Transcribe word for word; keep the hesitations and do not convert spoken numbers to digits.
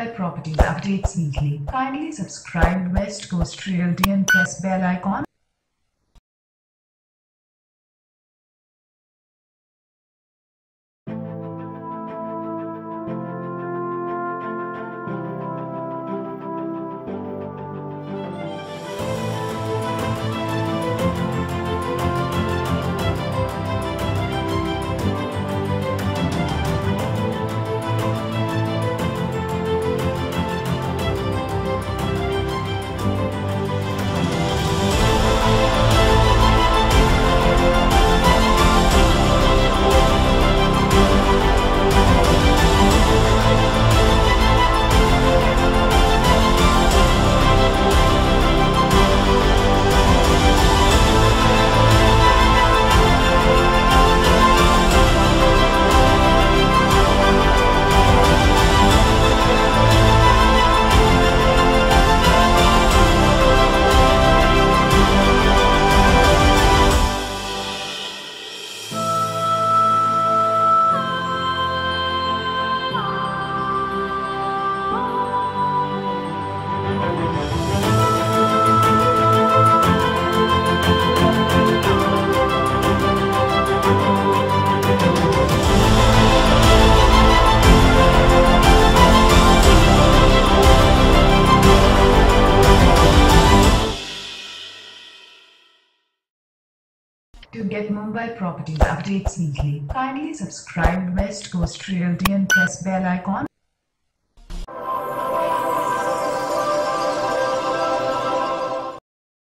Mumbai property updates weekly. Kindly subscribe West Coast Realty and press bell icon. To get Mumbai property updates weekly, kindly subscribe West Coast Realty and press bell icon.